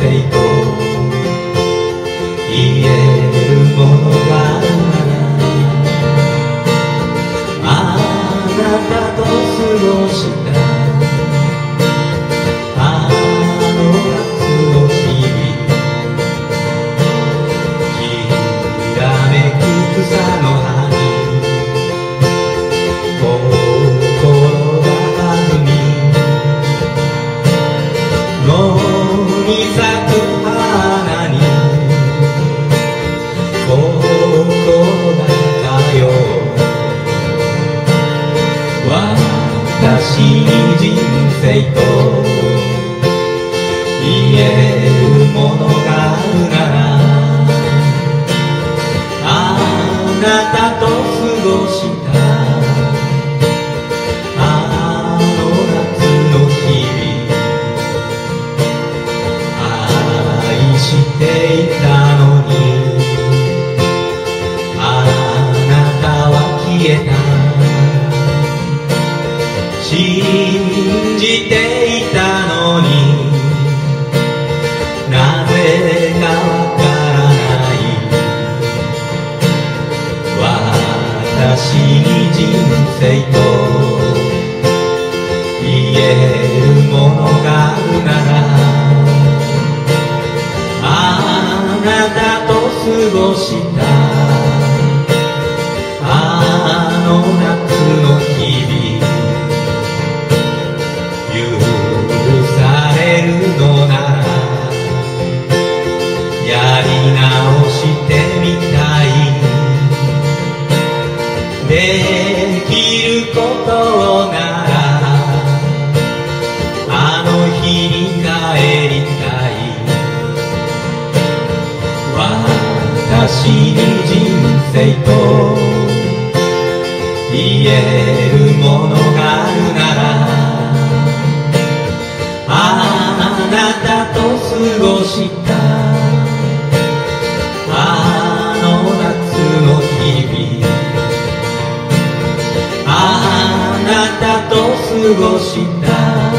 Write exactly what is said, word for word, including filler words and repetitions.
生と言えるものがあるなら、あなたと過ごしたあの夏の日々、きらめく草の葉に心が弾み、野に咲く花に心が通う。私に人生と言えるものがあるなら、あなたと過ごしたあの夏の日々、愛していたのにあなたは消えた。信じていたのになぜかわからない。私に人生と言えるものがあるなら、あなたと過ごしたあの夏の日々、許されるのならやり直してみたい。できることならあの日に帰りたい。私に人生と言えるものがあるなら、あなたと過ごしたあの夏の日々、あなたと過ごした